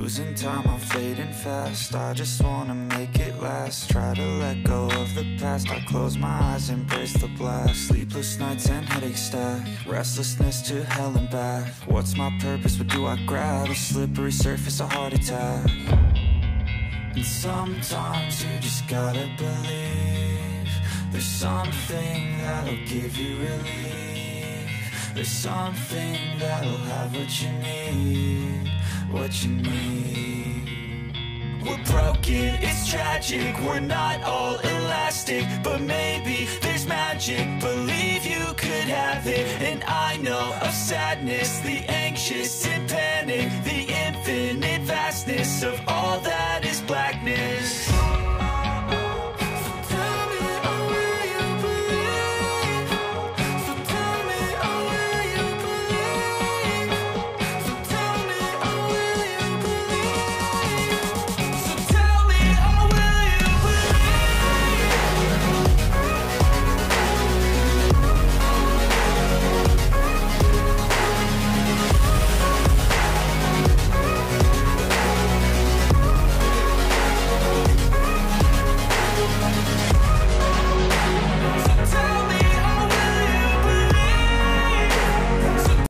Losing time, I'm fading fast. I just wanna make it last. Try to let go of the past. I close my eyes, embrace the blast. Sleepless nights and headaches stack. Restlessness to hell and back. What's my purpose? What do I grab? A slippery surface, a heart attack. And sometimes you just gotta believe there's something that'll give you relief. There's something that'll have what you need, what you need. We're broken, it's tragic, we're not all elastic, but maybe there's magic. Believe you could have it, and I know of sadness, the anxious